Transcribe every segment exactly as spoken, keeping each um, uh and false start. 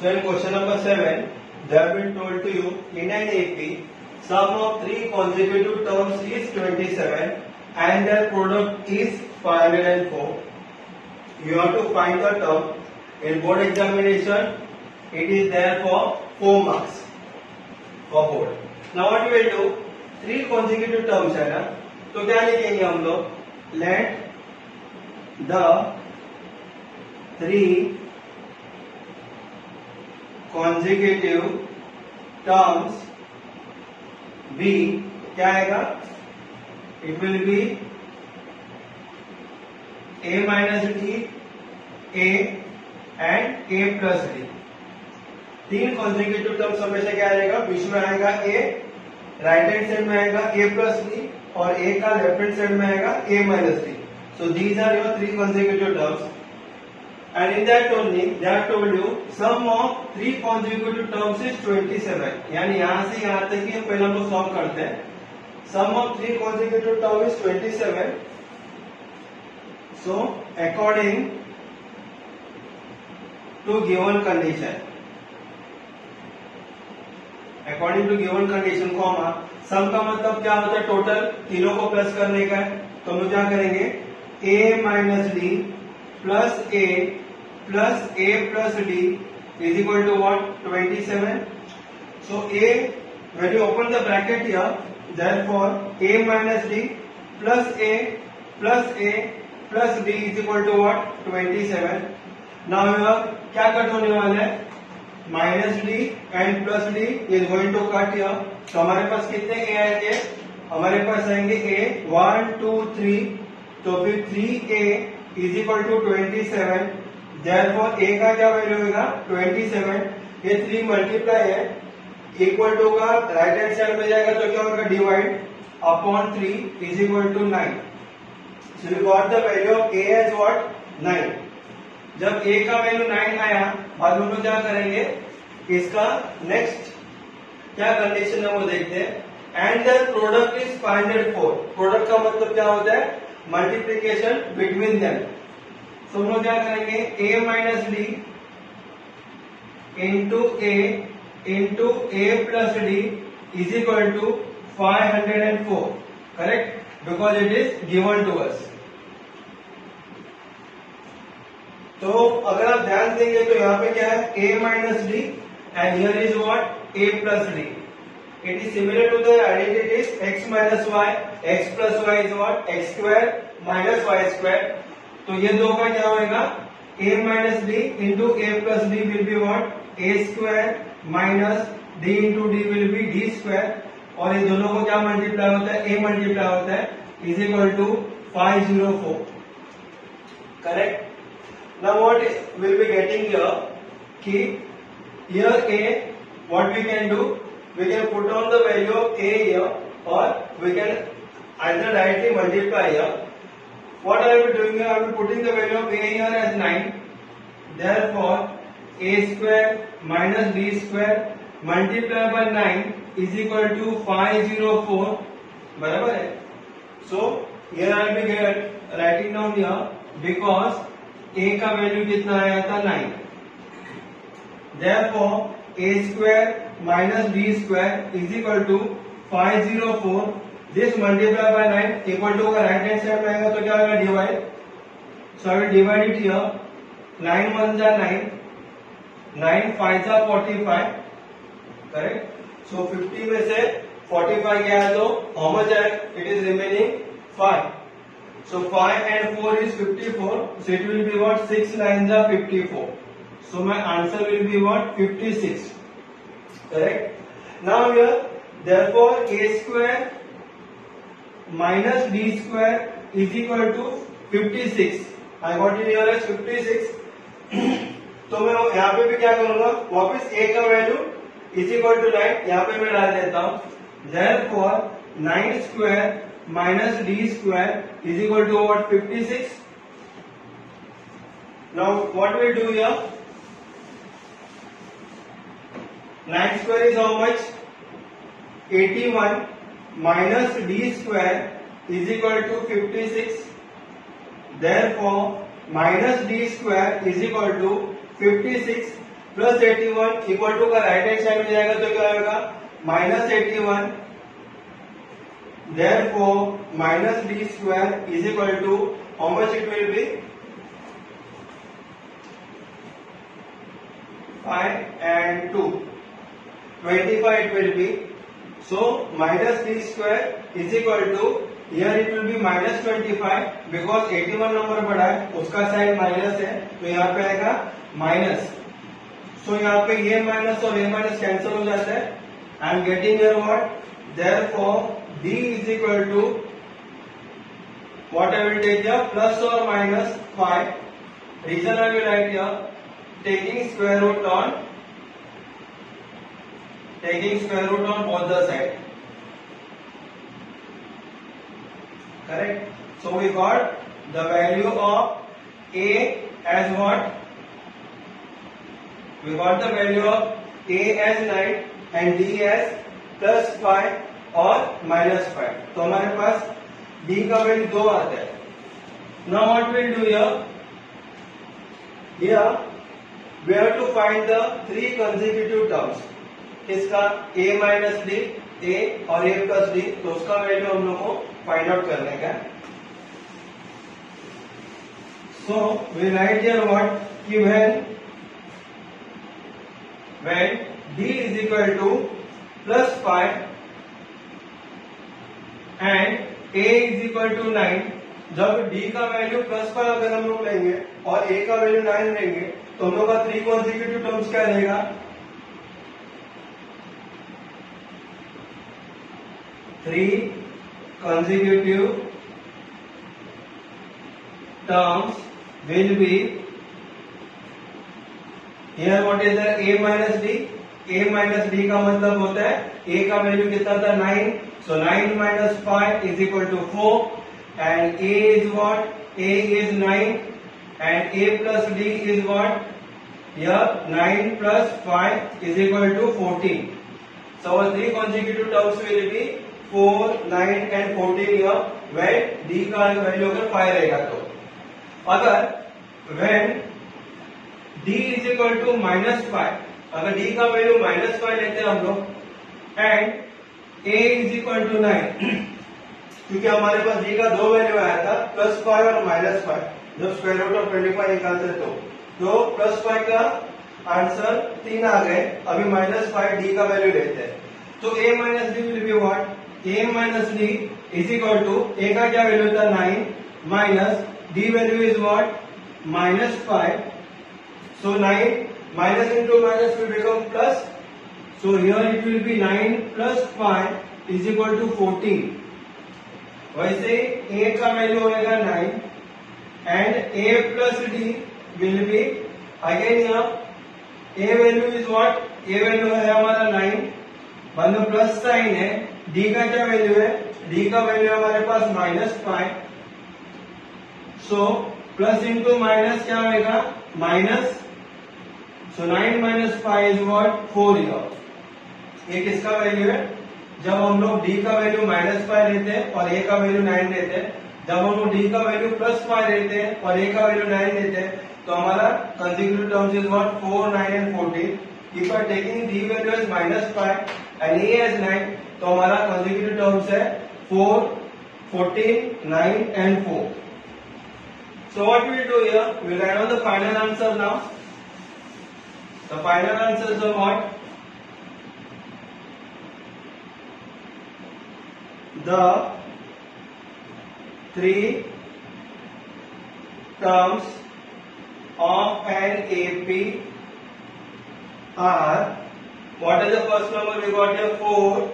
So in question number seven, they have been told to you in an A P, sum of three consecutive terms is twenty-seven and their product is five hundred four. You have to find the term. In board examination, it is there for four marks for board. Now what we will do? Three consecutive terms है ना, तो क्या लिखेंगे हम लोग? Let the three consecutive terms be, क्या आएगा? It will be a minus d, a and a plus d. तीन consecutive terms हमेशा क्या आएगा? बीच में आएगा a, राइट हैंड साइड में आएगा a plus d और a का लेफ्ट हैंड साइड में आएगा a minus d. So these are your three consecutive terms. And in that only, they have told you sum of three consecutive terms is twenty-seven. यानी यहाँ से यहाँ तक ही पहले हम लोग सॉल्व करते हैं. Sum of three consecutive terms is twenty-seven. So according to given condition, according to given condition, comma sum का मतलब क्या होता है? टोटल तीनों को प्लस करने का है. तो हम लोग क्या करेंगे? a minus D plus a plus a plus d is equal to what? twenty-seven. So a, when you open the bracket here, therefore a minus d plus a plus a plus d is equal to what? twenty-seven. Now here क्या cut होने वाला है? Minus D and plus D is going to cut here. तो हमारे पास कितने a आएंगे? हमारे पास आएंगे a वन टू थ्री, तो फिर three a is equal to twenty seven. Therefore a का क्या वैल्यू होगा? twenty-seven. ये थ्री मल्टीप्लाई है, इक्वल टू का राइट हैंड साइड में जाएगा तो क्या होगा? Divide upon three is equal to nine. So you got the value of a as what? Nine. जब a का वैल्यू नाइन आया, बाद में क्या करेंगे? इसका नेक्स्ट क्या कंडीशन है वो देखते हैं. And the product is five hundred four. Product का मतलब क्या होता है? Multiplication between them. तो हम लोग क्या करेंगे? a minus D into A into A plus D is equal to five hundred and four. Correct? Because it is given to us. तो अगर आप ध्यान देंगे तो यहाँ पे क्या है? a minus D and here is what? a plus D. It is similar to the identities x minus Y. x plus Y is what? x square minus Y square. तो ये दो का क्या होगा? a minus D into A plus D will be what? a square minus d into D will be d square. और ये दोनों को क्या मल्टीप्लाई होता है? a मल्टीप्लाई होता है is equal to five hundred four. Correct? Now what will be getting here कि here a, what we can do, we can put on the value of a here और we can either directly multiply here. What I will be doing here? I will be putting the value of a here as nine. Therefore, a square minus b square multiplied by nine is equal to five hundred four. बराबर है? So here I will be writing down here because a का value कितना आया था? nine. Therefore, a square minus b square is equal to five hundred four. This multiply by nine equal to अगर right hand side में आएगा तो क्या होगा? Divide. So I will divide it here. Nine one जा nine, nine five जा forty five. Correct? So fifty में से फोर्टी फाइव गया तो हाउ मच है? It is remaining five. So five and four is fifty four. So it will be what? Six nine जा fifty four. So my answer will be what? Fifty six. Correct? Now here therefore a square minus d square is equal to fifty-six. I got it here as fifty-six. तो मैं यहाँ पे भी क्या करूंगा? वापस a का value is equal to nine यहाँ पे मैं डाल देता हूँ. Therefore nine square minus D square is equal to what? fifty-six. Now what we do here? nine square is how much? eighty-one minus d square is equal to fifty-six. Therefore minus d square is equal to fifty-six. Plus eighty one equal to का right hand side में जाएगा तो क्या होगा minus eighty one, therefore minus D square is equal to how much it will be five and two twenty five it will be. So minus d square is equal to here it will be minus twenty five because eighty one नंबर बड़ा है उसका sign minus है तो यहाँ पे आएगा minus. सो यहाँ पे ये माइनस और ये माइनस कैंसिल हो जाता है. I am getting here what therefore d is equal to what I will take here plus or minus five. Reason I will write here taking square root on taking square root on both the side. Correct? So we got the value of a as what? We got the value of a as nine and d as plus five और minus five. तो हमारे पास d का value दो आता है. Now what we'll do here? Here we have to find the three consecutive terms. किसका a minus d, a और a प्लस डी, तो उसका वैल्यू हम लोग को फाइंड आउट करने का. So we write here what कि when when d is equal to plus five and a is equal to nine. जब d का वैल्यू प्लस फाइव अगर हम लोग लेंगे और a का वैल्यू नाइन लेंगे तो हम लोग का थ्री कॉन्सिक्यूटिव टर्म्स क्या रहेगा three consecutive terms will be here what is the a minus d. a minus d का मतलब होता है a का वैल्यू कितना था nine. so nine minus five is equal to four and a is what a is nine and a plus d is what here nine plus five is equal to fourteen. so our three consecutive terms will be four, nine and fourteen here when d का value अगर five रहेगा तो. अगर when d is equal to minus five, अगर d का value minus five लेते हैं हम लोग and a is equal to nine क्योंकि हमारे पास d का दो वैल्यू आया था प्लस फाइव और माइनस फाइव. जब square root of twenty five निकालते तो तो प्लस फाइव का आंसर तीन आ गए. अभी माइनस फाइव d का वैल्यू लेते हैं तो a minus d will be what a minus d is equal to a का क्या वैल्यू था nine minus d value is what minus five. So nine minus into minus will become plus. So here it will be nine plus five is equal to fourteen. वैसे a का value होगा nine and a plus d will be again here a value is what a value है हमारा nine बाद में plus sign है. d का क्या वैल्यू है d का वैल्यू हमारे पास minus five. So plus into minus क्या होगा minus. So nine minus five is what four. ये किसका वैल्यू है जब हम लोग d का वैल्यू माइनस फाइव लेते हैं और a का वैल्यू नाइन लेते हैं. जब हम लोग d का वैल्यू प्लस फाइव लेते हैं और a का वैल्यू नाइन लेते हैं तो हमारा consecutive terms is what four, nine and fourteen. If I taking d value as minus five and a as nine तो हमारा कंसेक्यूटिव टर्म्स है four, fourteen, nine and four. So what we do here we write on the final answer now. The final answer is what the three terms of an A P are what is the first number we got here four,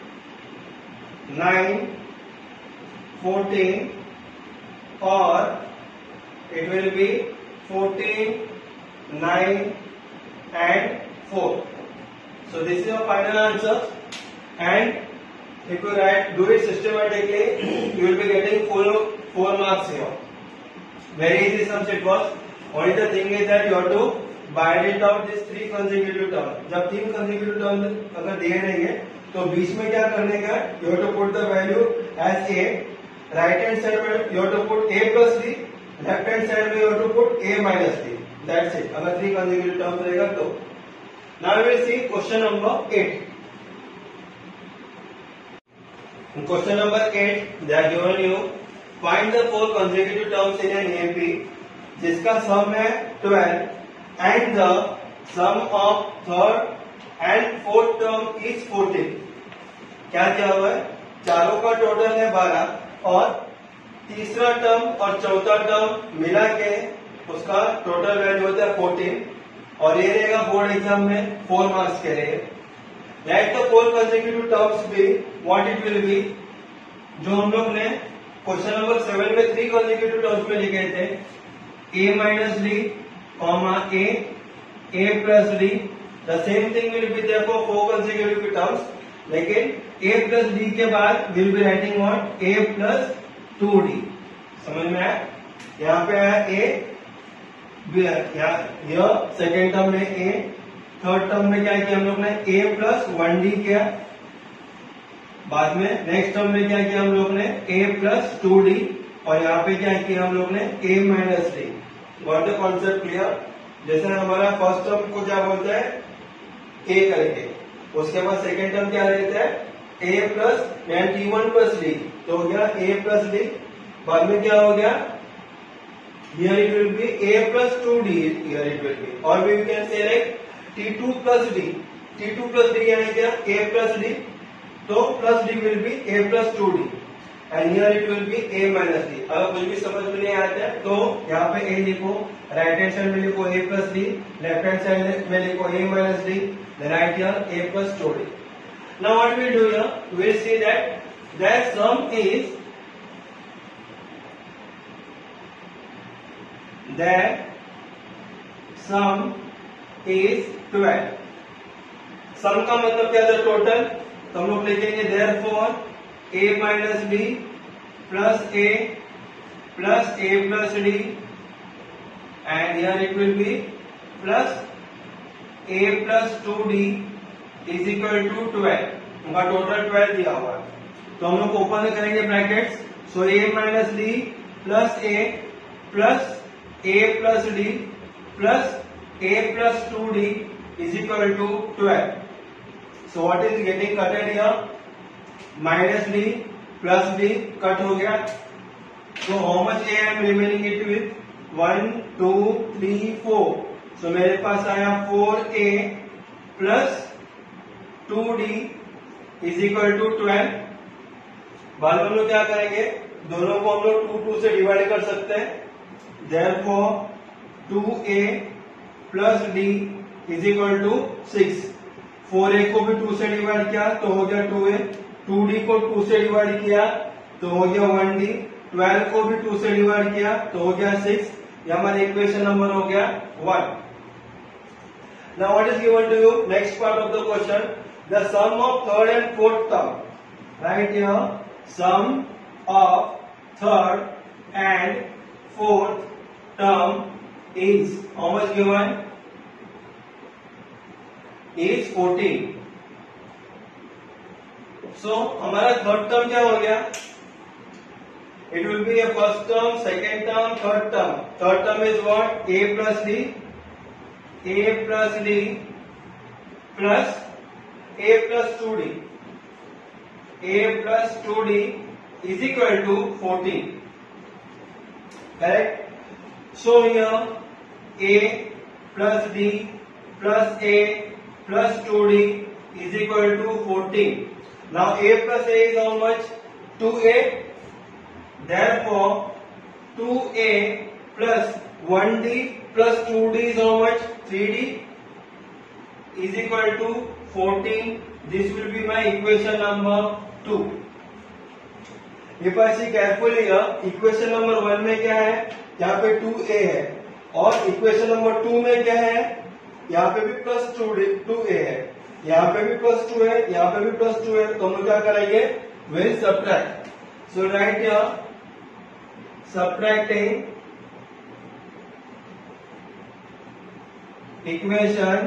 nine, fourteen or it will be fourteen, nine and four. So this is your final answer and if you write do it systematically you will be getting four, four marks here. Very easy sums it was. Only the thing is that you have to बायडेट out this three consecutive term. जब तीन consecutive term अगर दिए रहेंगे तो बीच में क्या करने का you have to put the value as a. Right hand side में you have to put a plus d, left hand side में you have to put a minus d. That's it. अगर थ्री कंसेक्यूटिव टर्म्स रहेगा तो। Now we will see question number eight. Question number eight, they are given you find the four consecutive terms in an AP जिसका sum है twelve and the sum of third and fourth term is fourteen. क्या क्या हुआ है? चारों का total है बारह और तीसरा टर्म और चौथा टर्म मिला के उसका टोटल वैल्यू होता है फोर्टीन और ये रहेगा बोर्ड एग्जाम में फोर मार्क्स के लिए। Let the four consecutive terms be what it will be. जो हम लोग ने क्वेश्चन नंबर सेवन में थ्री कंसेक्यूटिव टर्म्स में लिखे थे, a minus d comma a a plus d, the same thing will be there for four consecutive terms, लेकिन a plus d के बाद will be writing what a plus two d. समझ में आया? यहाँ पे आया a, यह सेकेंड टर्म में a, थर्ड टर्म में क्या किया हम लोग ने a प्लस वन डी किया, बाद में नेक्स्ट टर्म में क्या किया हम लोग ने a प्लस टू डी और यहाँ पे क्या किया हम लोग ने a minus d. Got the concept clear? जैसे हमारा फर्स्ट टर्म को क्या बोलते हैं a करके, उसके बाद सेकेंड टर्म क्या रहता है a plus t one plus d, तो हो गया a प्लस डी। बाद में क्या हो गया here it will be a plus two d, here it will be, or we can say like t two plus d, t two plus d यानी क्या a plus d, तो plus d will be a plus two d and here it will be a minus d। अगर कुछ भी समझ में नहीं आता है तो यहाँ पे a लिखो, राइट हैंड साइड में लिखो a plus d, left hand side में लिखो a minus d, then write here a plus two d। Now what we do here, we will see that their sum is that sum is twelve. Sum का मतलब क्या था total, तो हम लोग लिखेंगे therefore a minus D plus a plus a plus d and here it will be plus a plus two d is equal to twelve. उनका total twelve दिया हुआ है, तो हम लोग ओपन करेंगे brackets, so a minus D plus a plus a plus d plus a plus two d is equal to twelve. So what is getting cutted here? Minus d plus d cut हो गया, so how much a I am remaining it with? one, two, three, four. So मेरे पास आया four a plus two d is equal to twelve। बाद में हम लोग क्या करेंगे, दोनों को हम लोग टू टू से डिवाइड कर सकते हैं, therefore two a plus d is equal to six. Four a को भी टू से डिवाइड किया तो हो गया टू a, टू d को टू से डिवाइड किया तो हो गया वन d, ट्वेल्व को भी टू से डिवाइड किया तो हो गया सिक्स। ये हमारा इक्वेशन नंबर हो गया one. Now what is given to you, next part of the question, the sum of third and fourth term. Right here sum of third and fourth term is how much given? Is fourteen. So हमारा third term क्या हो गया? It will be a first term, second term, third term. Third term is what? A plus d, a plus d plus a plus two d, a plus two d is equal to fourteen. Correct? So here a plus d plus a plus two d is equal to fourteen. Now a plus a is how much? two a. Therefore two a plus one d plus two d is how much? three d is equal to fourteen. This will be my equation number two. If I see carefully here, equation number one में क्या है, यहाँ पे to a है और equation number to में क्या है, यहाँ पे भी प्लस टू टू a है, यहाँ पे भी प्लस टू है, यहाँ पे भी प्लस टू है, तो हम लोग क्या करेंगे, will subtract. So right here subtracting equation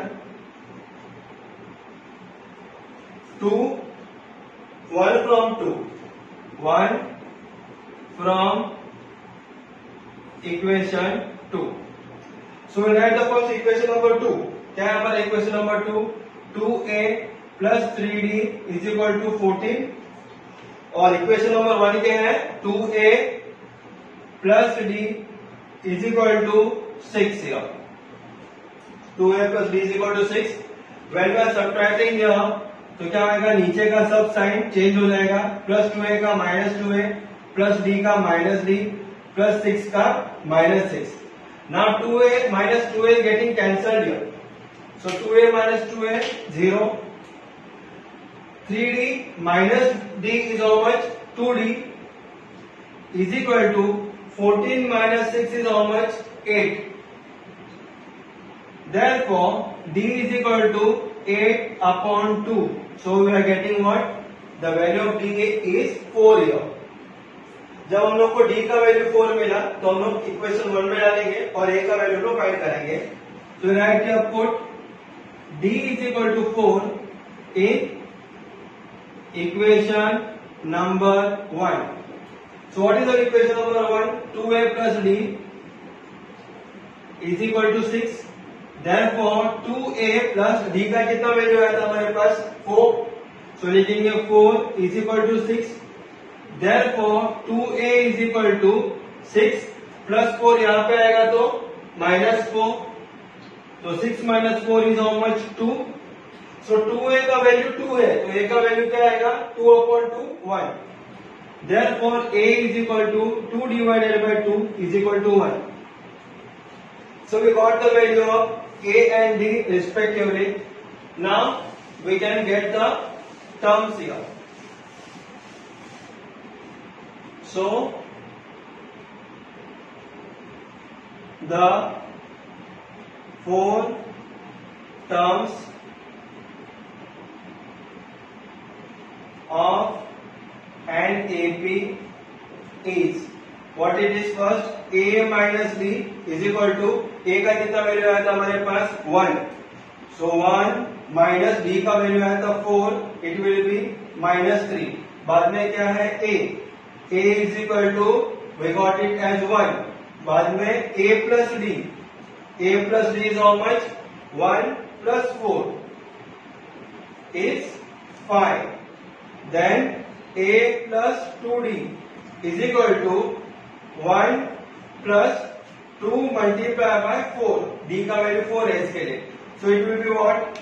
two, one from two, one from equation two. So will write the first equation number two. क्या है हमारा equation number two? Two a plus three d is equal to fourteen. और equation number one क्या है? Two a plus D is equal to six. Here two a plus D is equal to six. When we are subtracting here तो क्या होगा? नीचे का सब sign change हो जाएगा. प्लस टू ए का minus two a, plus d का माइनस डी, प्लस सिक्स का minus six. Now two a minus two a getting cancelled here. So two a minus two a zero. Three d minus d is how much? Two d is equal to fourteen minus six is how much? eight. Therefore, d is equal to eight upon two. So we are getting what? The value of d is four here. जब हम लोग को d का value four मिला तो हम लोग equation one में डालेंगे और a का वैल्यू को फाइंड करेंगे. तो right here put d is equal to four in equation number one. So what is the equation number one? two a plus d is equal to six. Therefore two a plus d का कितना value आया था हमारे पास? Four. So लिखेंगे four is equal to six. Therefore two a is equal to six plus four यहाँ पे आएगा तो minus फोर. तो six minus four is how much? Two. So two a का वैल्यू टू है तो a का वैल्यू क्या आएगा? Two upon two one. Therefore a is equal to two divided by two is equal to one. So we got the value of a and d respectively. Now we can get the terms here. So the four terms of an A P is what it is first? A minus D is equal to A का कितना value आया था हमारे पास? One. So one minus D का value आया था four. It will be minus three. बाद में क्या है? A. A is equal to we got it as one. बाद में A plus D. A plus D is how much? One plus five is five. Then a plus two d is equal to one plus two multiply by four. d का value four है इसके लिए. So it will be what?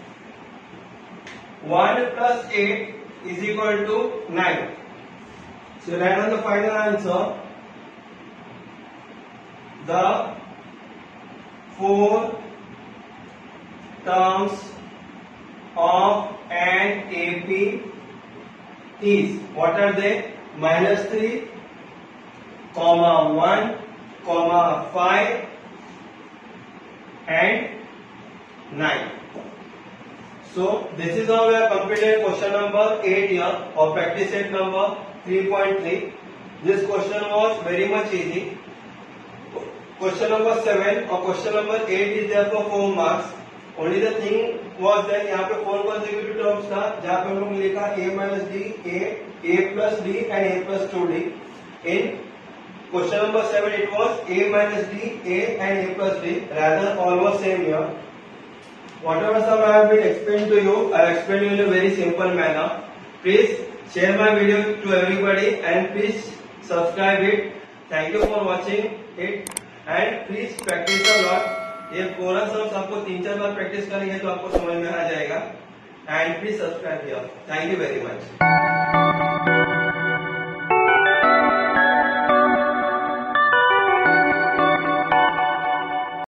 One plus eight is equal to nine. So write on the final answer. The four terms of an A P is what are they? minus three, comma one, comma five and nine. So this is how we have completed question number eight here of practice set number three point three. This question was very much easy. Question number seven or question number eight is there for four marks. Only the thing was that यहाँ पे four consecutive terms था जहाँ पे हम लोग लिखा a minus d, a, a plus d and a plus two d. In question number seven it was a minus d, a and a plus d. Rather all was same here. Whatever sum I have been explained to you, I have explained you in a very simple manner. Please share my video to everybody and please subscribe it. Thank you for watching it and please practice a lot. ये पूरा सब आपको तीन चार बार practice करेंगे तो आपको समझ में आ जाएगा. And please subscribe here. Thank you very much.